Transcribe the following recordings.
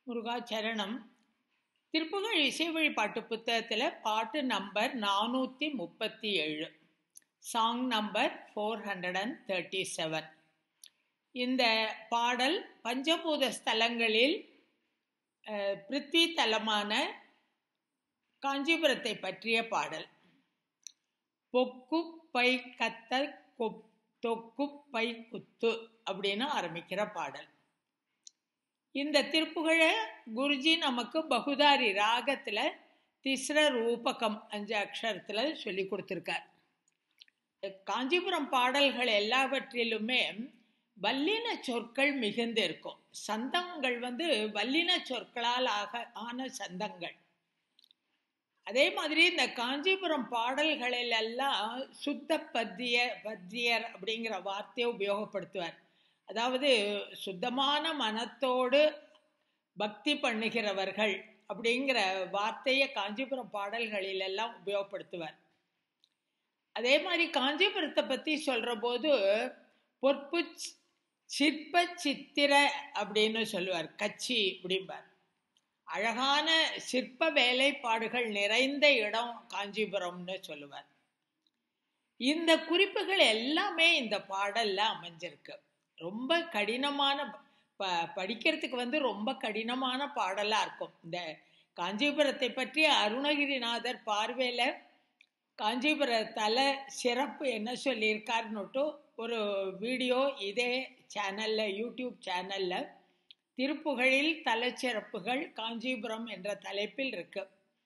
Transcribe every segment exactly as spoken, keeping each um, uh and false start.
முருகா சரணம். திருப்புகழ் இசை வழிபாட்டு புத்தகத்தில் பாட்டு நம்பர் நானூற்றி முப்பத்தி ஏழு, song number four hundred and thirty seven. இந்த பாடல் பஞ்சபூத ஸ்தலங்களில் பிருத்வி தலமான காஞ்சிபுரத்தை பற்றிய பாடல். பொக்குப்பை கத்த தொக்குப்பை குத்து அப்படின்னு ஆரம்பிக்கிற பாடல். இந்த திருப்புகழ குருஜி நமக்கு பகுதாரி ராகத்தில் திஸ்ர ரூபகம் அஞ்சு அக்ஷரத்தில் சொல்லி கொடுத்துருக்கார். காஞ்சிபுரம் பாடல்கள் எல்லாவற்றிலுமே வல்லின சொற்கள் மிகுந்து இருக்கும். சந்தங்கள் வந்து வல்லின சொற்களால் ஆக ஆன சந்தங்கள். அதே மாதிரி இந்த காஞ்சிபுரம் பாடல்களில் எல்லாம் சுத்த பத்திய பத்தியர் அப்படிங்கிற வார்த்தையை உபயோகப்படுத்துவார். அதாவது சுத்தமான மனத்தோடு பக்தி பண்ணுகிறவர்கள் அப்படிங்கிற வார்த்தையை காஞ்சிபுரம் பாடல்களில் எல்லாம் உபயோகப்படுத்துவார். அதே மாதிரி காஞ்சிபுரத்தை பற்றி சொல்கிற போது பொற்பு சிற்ப சித்திர அப்படின்னு சொல்லுவார். கச்சி அப்படிம்பார். அழகான சிற்ப வேலைப்பாடுகள் நிறைந்த இடம் காஞ்சிபுரம்னு சொல்லுவார். இந்த குறிப்புகள் எல்லாமே இந்த பாடல்ல அமைஞ்சிருக்கு. ரொம்ப கடினமான ப படிக்கிறதுக்கு வந்து ரொம்ப கடினமான பாடலாக இருக்கும். இந்த காஞ்சிபுரத்தை பற்றி அருணகிரிநாதர் பார்வையில் காஞ்சிபுர தல சிறப்பு என்ன சொல்லியிருக்காருன்னுட்டு ஒரு வீடியோ இதே சேனலில், யூடியூப் சேனலில் திருப்புகழில் தலச்சிறப்புகள் காஞ்சிபுரம் என்ற தலைப்பில் இருக்கு.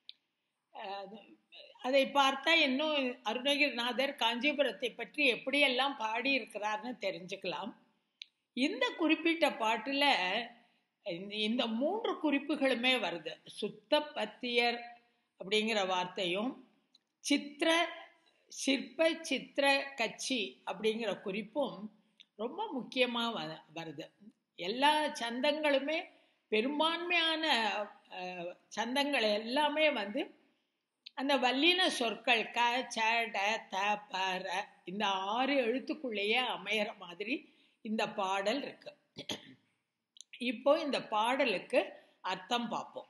அதை பார்த்தா இன்னும் அருணகிரிநாதர் காஞ்சிபுரத்தை பற்றி எப்படியெல்லாம் பாடியிருக்கிறார்னு தெரிஞ்சுக்கலாம். இந்த குறிப்பிட்ட பாட்டில் இந்த மூன்று குறிப்புகளுமே வருது. சுத்த பத்தியர் அப்படிங்கிற வார்த்தையும் சித்திர சிற்ப சித்திர கச்சி அப்படிங்கிற குறிப்பும் ரொம்ப முக்கியமாக வருது. எல்லா சந்தங்களுமே பெரும்பான்மையான சந்தங்கள் எல்லாமே வந்து அந்த வல்லின சொற்கள் க ச ட த ப ர இந்த ஆறு எழுத்துக்குள்ளேயே அமையிற மாதிரி இந்த பாடல் இருக்கு. இப்போ இந்த பாடலுக்கு அர்த்தம் பார்ப்போம்.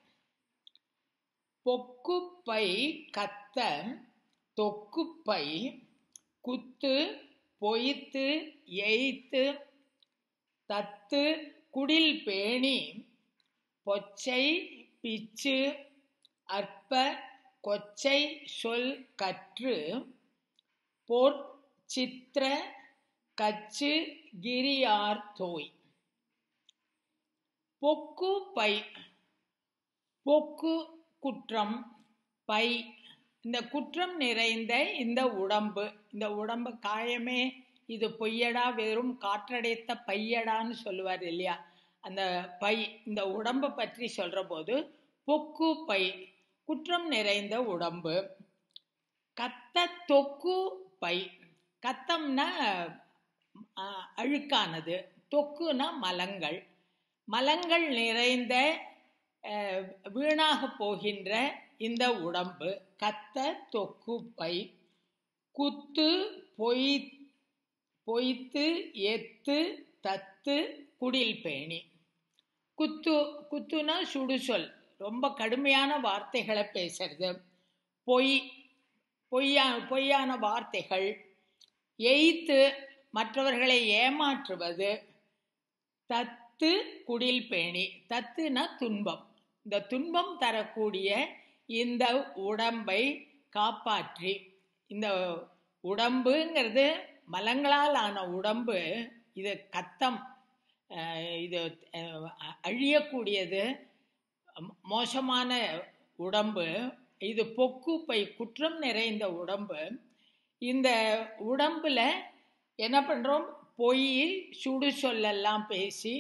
பொக்குப்பை கத்த தொக்குப்பை குத்து பொய்த்து எய்த்து தத்து குடில் பேணி பொச்சை பிச்சு அற்ப கொச்சை சொல் கற்று பொற் சித்திர கச்சு கிரியார் தோய். பொக்கு பை, பொக்கு குற்றம், பை இந்த குற்றம் நிறைந்த இந்த உடம்பு. இந்த உடம்பு காயமே இது பொய்யடா, வெறும் காற்றடைத்த பையடான்னு சொல்லுவார் இல்லையா, அந்த பை. இந்த உடம்பை பற்றி சொல்ற போது பொக்கு பை குற்றம் நிறைந்த உடம்பு. கத்த தொக்கு பை, கத்தம்னா அழுக்கானது, தொக்குனா மலங்கள். மலங்கள் நிறைந்த வீணாக போகின்ற இந்த உடம்பு கத்த தொக்கு பை. குத்து பொய் பொய்த்து எத்து தத்து குடில் பேணி. குத்து குத்துனா சுடுசொல், ரொம்ப கடுமையான வார்த்தைகளை பேசுறது. பொய் பொய்யா பொய்யான வார்த்தைகள். எய்த்து மற்றவர்களை ஏமாற்றுவது. தத்து குடில் பேணி, தத்துனா துன்பம். இந்த துன்பம் தரக்கூடிய இந்த உடம்பை காப்பாற்றி, இந்த உடம்புங்கிறது மலங்களால் ஆன உடம்பு, இது கத்தம், இது அழியக்கூடியது, மோசமான உடம்பு. இது பொக்கு பை குற்றம் நிறைந்த உடம்பு. இந்த உடம்புல என்ன பண்ணுறோம், பொய் சுடு சொல்லெல்லாம் பேசி,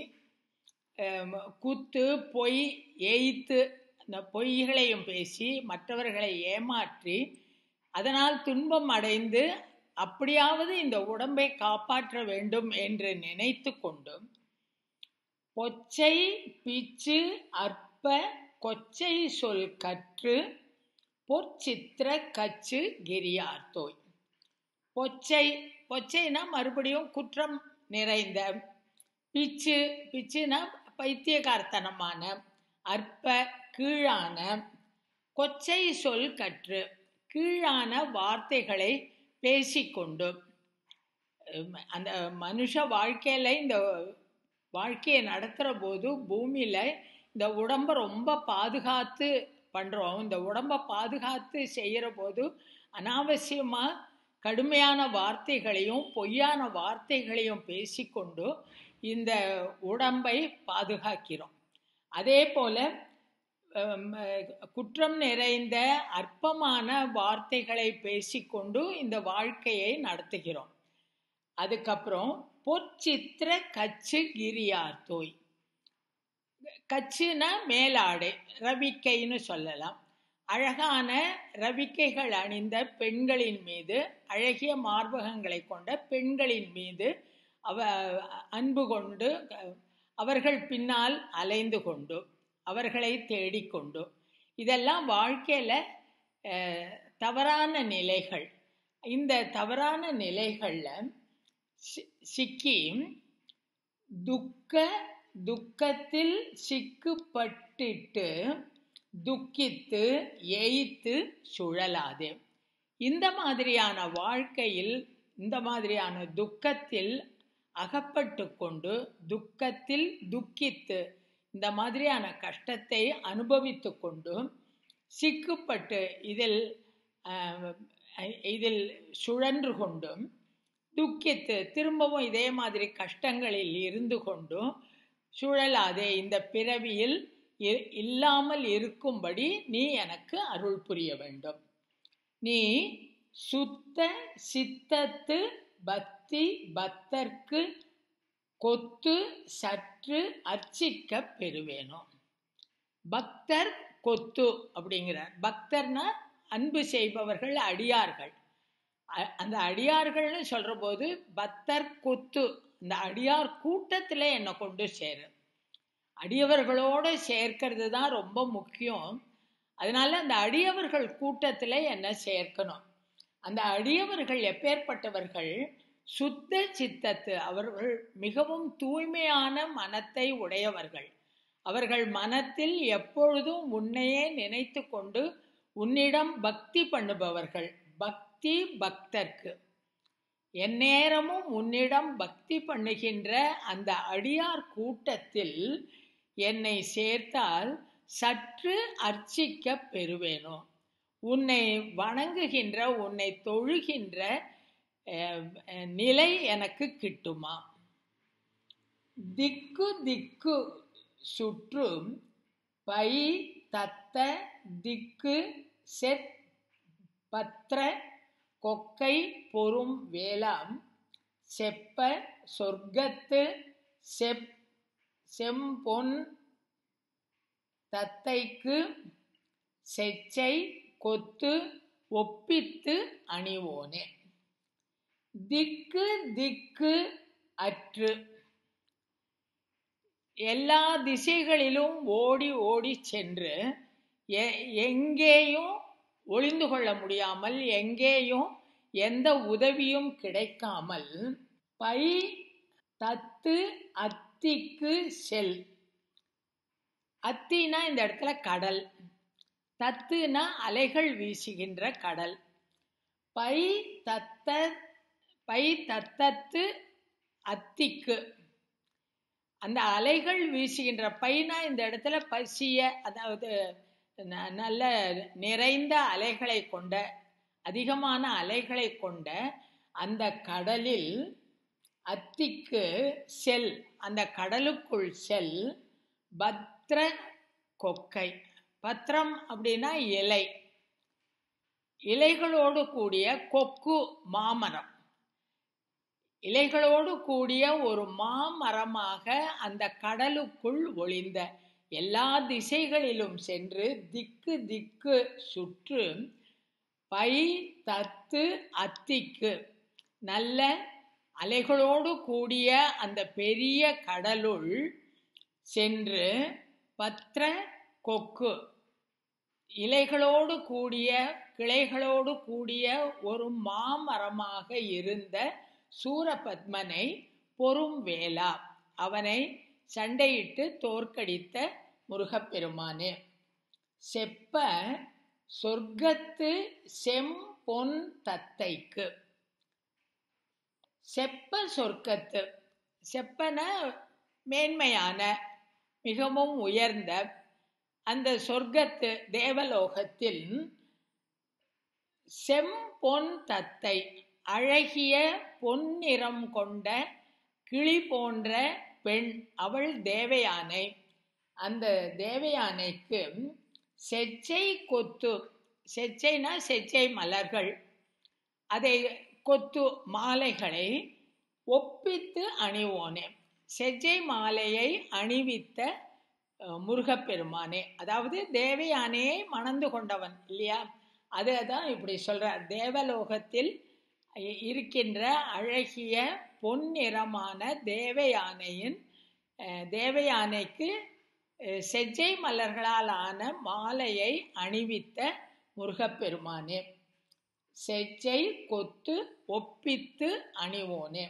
குத்து பொய் எய்த்து இந்த பொய்களையும் பேசி மற்றவர்களை ஏமாற்றி அதனால் துன்பம் அடைந்து அப்படியாவது இந்த உடம்பை காப்பாற்ற வேண்டும் என்று நினைத்து கொண்டு பொச்சை பிச்சு அற்ப கொச்சை சொல் கற்று பொற்சித்திர கச்சு கிரியார் தோய். பொச்சை பொச்சைனா மறுபடியும் குற்றம் நிறைந்த. பிச்சு பிச்சுனா பைத்தியகார்த்தனமான. அற்ப கீழான கொச்சை சொல் கற்று கீழான வார்த்தைகளை பேசிக்கொண்டு அந்த மனுஷ வாழ்க்கையில இந்த வாழ்க்கையை நடத்துகிற போது பூமியில இந்த உடம்பை ரொம்ப பாதுகாத்து பண்றோம். இந்த உடம்பை பாதுகாத்து செய்கிற போது அனாவசியமா கடுமையான வார்த்தைகளையும் பொய்யான வார்த்தைகளையும் பேசிக்கொண்டு இந்த உடம்பை பாதுகாக்கிறோம். அதே போல குற்றம் நிறைந்த அற்பமான வார்த்தைகளை பேசிக்கொண்டு இந்த வாழ்க்கையை நடத்துகிறோம். அதுக்கப்புறம் பொற்சித்திர கச்சு கிரியார்த்தோய். கச்சுனா மேலாடை, ரவிக்கைன்னு சொல்லலாம். அழகான ரவிக்கைகள் அணிந்த பெண்களின் மீது, அழகிய மார்பகங்களை கொண்ட பெண்களின் மீது அவ அன்பு கொண்டு அவர்கள் பின்னால் அலைந்து கொண்டு அவர்களை தேடிக்கொண்டு, இதெல்லாம் வாழ்க்கையில தவறான நிலைகள். இந்த தவறான நிலைகள்ல சிக்கி துக்க துக்கத்தில் சிக்குப்பட்டிட்டு துக்கித்து எய்த்து சுழலாதே. இந்த மாதிரியான வாழ்க்கையில் இந்த மாதிரியான துக்கத்தில் அகப்பட்டு கொண்டு துக்கத்தில் துக்கித்து இந்த மாதிரியான கஷ்டத்தை அனுபவித்து கொண்டு சிக்குப்பட்டு இதில் இதில் சுழன்று கொண்டும் துக்கித்து திரும்பவும் இதே மாதிரி கஷ்டங்களில் இருந்து கொண்டும் சுழலாதே. இந்த பிறவியில் இல்லாமல் இருக்கும்படி நீ எனக்கு அருள் புரிய வேண்டும். நீ சுத்த சித்தத்து பக்தி பக்தர்க்கு கொத்து சற்று அர்ச்சிக்க பெறுவேணும். பக்தர் கொத்து அப்படிங்கிறார். பக்தர்னா அன்பு செய்பவர்கள், அடியார்கள். அந்த அடியார்கள்னு சொல்ற போது பக்தர் கொத்து, இந்த அடியார் கூட்டத்தில் என்னை கொண்டு சேரு. அடியவர்களோடு சேர்க்கிறது தான் ரொம்ப முக்கியம். அதனால அந்த அடியவர்கள் கூட்டத்தில் என்ன சேர்க்கணும். அந்த அடியவர்கள் எப்பேற்பட்டவர்கள்? சுத்த சித்தத்து, அவர்கள் மிகவும் தூய்மையான மனத்தை உடையவர்கள். அவர்கள் மனத்தில் எப்பொழுதும் உன்னையே நினைத்து கொண்டு உன்னிடம் பக்தி பண்ணுபவர்கள். பக்தி பக்தர்க்கு, எந்நேரமும் உன்னிடம் பக்தி பண்ணுகின்ற அந்த அடியார் கூட்டத்தில் என்னை சேர்த்தால் சற்று அர்ச்சிக்க பெறுவேனோ. உன்னை வணங்குகின்ற உன்னை தொழுகின்ற நிலை எனக்கு கிட்டுமா. திக்கு திக்கு சுற்றும் பை தத்த திக்கு செப் பத்ர கொக்கை பொறும் வேளாம் செப்ப சொர்க்கத்து செப் செம்பொன் தத்தைக்கு செச்சை கொத்து ஒப்பித்து அணிவோனே. திக்கு திக்கு அற்று எல்லா திசைகளிலும் ஓடி ஓடி சென்று எங்கேயும் ஒளிந்து கொள்ள முடியாமல், எங்கேயும் எந்த உதவியும் கிடைக்காமல், பை தத்து அத்திக்கு செல். அத்தினா இந்த இடத்துல கடல், தத்துனா அலைகள் வீசுகின்ற கடல். பை தத்த பை தத்தத்து அத்திக்கு, அந்த அலைகள் வீசுகின்ற பைனா இந்த இடத்துல பசிய, அதாவது நல்ல நிறைந்த அலைகளை கொண்ட, அதிகமான அலைகளை கொண்ட அந்த கடலில் அத்திக்கு செல், அந்த கடலுக்குள் செல். பத்ர கொக்கை, பத்திரம் அப்படின்னா இலை, இலைகளோடு கூடிய கொக்கு மாமரம், இலைகளோடு கூடிய ஒரு மாமரமாக அந்த கடலுக்குள் ஒளிந்த, எல்லா திசைகளிலும் சென்று திக்கு திக்கு சுற்று பை தத்து அத்திக்கு, நல்ல அலைகளோடு கூடிய அந்த பெரிய கடலுள் சென்று பத்ர கொக்கு, இலைகளோடு கூடிய கிளைகளோடு கூடிய ஒரு மாமரமாக இருந்த சூரபத்மனை பொறும் வேளா, அவனை சண்டையிட்டு தோற்கடித்த முருகப்பெருமானே. செப்ப சொர்க்கத்து செம் பொன் தத்தைக்கு. செப்ப சொர்க்கத்து, செப்பன மேன்மையான மிகவும் உயர்ந்த அந்த சொர்க்கத்து தேவலோகத்தில் செம்பொன் தத்தை அழகிய பொன்னிறம் கொண்ட கிளி போன்ற பெண், அவள் தேவயானை. அந்த தேவயானைக்கு செச்சை கொத்து, செச்சைனா செச்சை மலர்கள், அதை கொத்து மாலைகளை ஒப்பித்து அணிவோனே. செச்சை மாலையை அணிவித்த முருகப்பெருமானே, அதாவது தேவயானையை மணந்து கொண்டவன் இல்லையா, அதை தான் இப்படி சொல்றார். தேவலோகத்தில் இருக்கின்ற அழகிய பொன்னிறமான தேவயானையின் தேவயானைக்கு செஜ்ஜை மலர்களால் ஆன மாலையை அணிவித்த முருகப்பெருமானே. செஜ்ஜை கொத்து ஒப்பித்து அணிவோனே.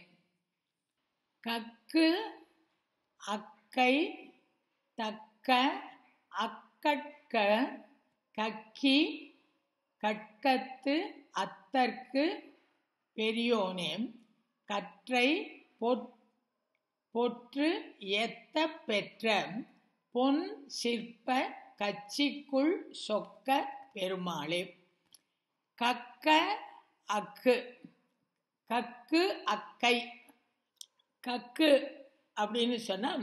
கக்கு அக்கை தக்க அக்கட்க கக்கி கட்கத்து அத்தற்கு பெரியோனே. கற்றை பொற்று எத்த பெற்ற பொன் சிற்ப கச்சிக்குள் சொக்க பெருமாளே. கக்க அக்கு, கக்கு அக்கை. கக்கு அப்படின்னு சொன்னா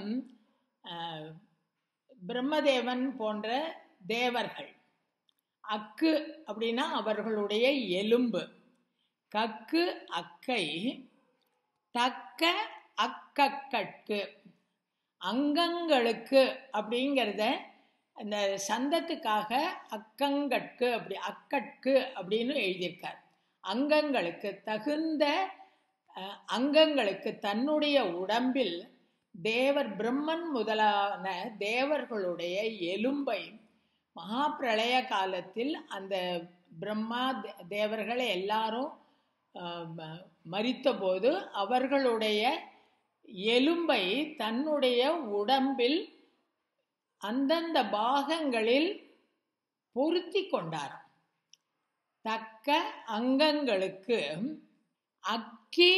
பிரம்மதேவன் போன்ற தேவர்கள். அக்கு அப்படின்னா அவர்களுடைய எலும்பு. கக்கு அக்கை தக்க அக்கட்கு, அங்கங்களுக்கு அப்படிங்கிறத அந்த சந்தத்துக்காக அக்கங்கட்கு அப்படி அக்கட்கு அப்படின்னு எழுதியிருக்கார். அங்கங்களுக்கு தகுந்த அங்கங்களுக்கு, தன்னுடைய உடம்பில் தேவர் பிரம்மன் முதலான தேவர்களுடைய எலும்பை மகா பிரளய காலத்தில் அந்த பிரம்மா தேவர்களை எல்லாரும் மரித்த போது அவர்களுடைய எலும்பை தன்னுடைய உடம்பில் அந்தந்த பாகங்களில் பொருத்தி கொண்டார். தக்க அங்கங்களுக்கு அக்கி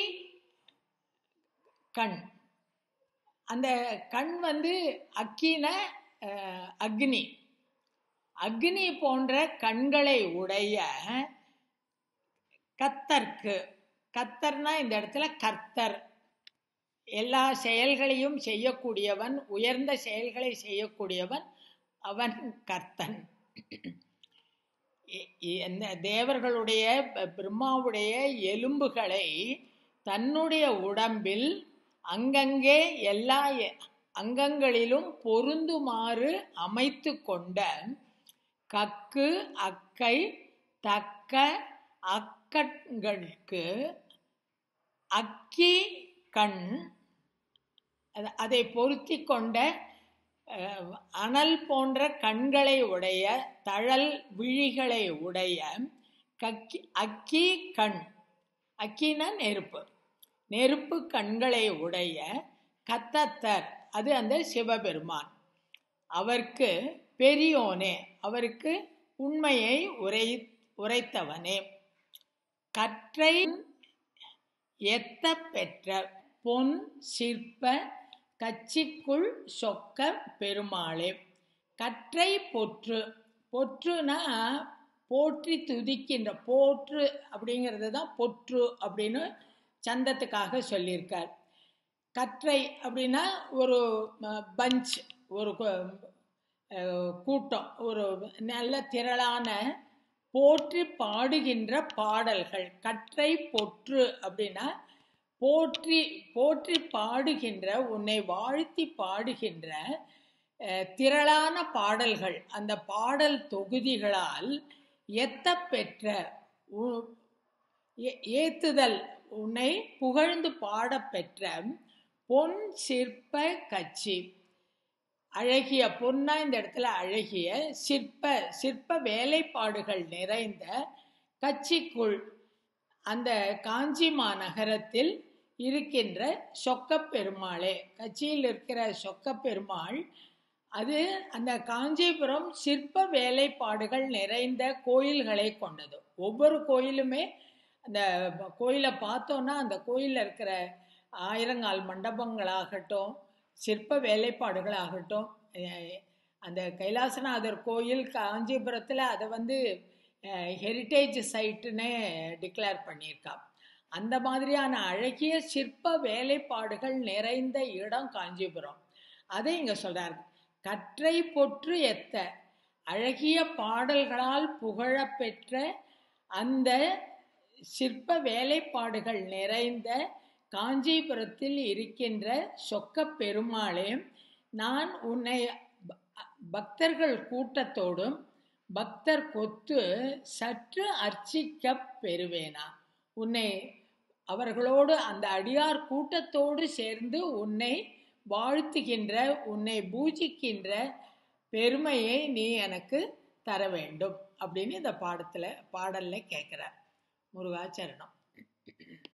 கண். அந்த கண் வந்து அக்கின அக்னி, அக்னி போன்ற கண்களை உடைய கத்தர்க்கு. கத்தர்னா இந்த இடத்துல கர்த்தர், எல்லா செயல்களையும் செய்யக்கூடியவன், உயர்ந்த செயல்களை செய்யக்கூடியவன், அவன் கர்த்தன். இந்த தேவர்களுடைய பிரம்மாவுடைய எலும்புகளை தன்னுடைய உடம்பில் அங்கங்கே எல்லா அங்கங்களிலும் பொருந்துமாறு அமைத்து கொண்ட கக்கு அக்கை தக்க அக்கட்களுக்கு அக்கி கண், அதை பொருத்தி கொண்ட அனல் போன்ற கண்களை உடைய தழல் விழிகளை உடைய கக்கி அக்கி கண். அக்கினா நெருப்பு, நெருப்பு கண்களை உடைய கத்தத்தர், அது அந்த சிவபெருமான். அவருக்கு பெரியோனே, அவருக்கு உண்மையை உரை உரைத்தவனே. கற்றை எத்த பெற்ற பொன் சிற்ப கச்சிக்குள் சொக்க பெருமாளே. கற்றை பொற்று, பொற்றுனா போற்றி துதிக்கின்ற, போற்று அப்படிங்கிறது தான் பொற்று அப்படின்னு சந்தத்துக்காக சொல்லியிருக்கார். கற்றை அப்படின்னா ஒரு பஞ்ச், ஒரு கூட்டம், ஒரு நல்ல திரளான போற்றி பாடுகின்ற பாடல்கள். கற்றை பொற்று அப்படின்னா போற்றி போற்றி பாடுகின்ற, உன்னை வாழ்த்தி பாடுகின்ற திரளான பாடல்கள். அந்த பாடல் தொகுதிகளால் எத்த பெற்ற ஏத்துதல், உன்னை புகழ்ந்து பாட பெற்ற பொன் சிற்ப கச்சி. அழகிய பொன்னா இந்த இடத்துல அழகிய, சிற்ப சிற்ப வேலைப்பாடுகள் நிறைந்த கச்சிக்குள், அந்த காஞ்சி மாநகரத்தில் இருக்கின்ற சொக்க பெருமாளே. கச்சியில் இருக்கிற சொக்க பெருமாள் அது அந்த காஞ்சிபுரம் சிற்ப வேலைப்பாடுகள் நிறைந்த கோயில்களை கொண்டது. ஒவ்வொரு கோயிலுமே அந்த கோயிலை பார்த்தோன்னா அந்த கோயிலில் இருக்கிற ஆயிரங்கால் மண்டபங்களாகட்டும், சிற்ப வேலைப்பாடுகளாகட்டும், அந்த கைலாசநாதர் கோயில் காஞ்சிபுரத்தில் அதை வந்து ஹெரிட்டேஜ் சைட்டுன்னு டிக்ளேர் பண்ணியிருக்கா. அந்த மாதிரியான அழகிய சிற்ப வேலைப்பாடுகள் நிறைந்த இடம் காஞ்சிபுரம். அதை இங்கே சொல்கிறார். கற்றை பொற்று எத்த அழகிய பாடல்களால் புகழப்பெற்ற அந்த சிற்ப வேலைப்பாடுகள் நிறைந்த காஞ்சிபுரத்தில் இருக்கின்ற சொக்க பெருமாளே, நான் உன்னை பக்தர்கள் கூட்டத்தோடும் பக்தர் கொத்து சற்று அர்ச்சிக்க பெறுவேனா? உன்னை அவர்களோடு அந்த அடியார் கூட்டத்தோடு சேர்ந்து உன்னை வாழ்த்துகின்ற, உன்னை பூஜிக்கின்ற பெருமையை நீ எனக்கு தர வேண்டும் அப்படின்னு இந்த பாடத்தில் பாடலில் கேட்குறார். முருகாச்சரணம்.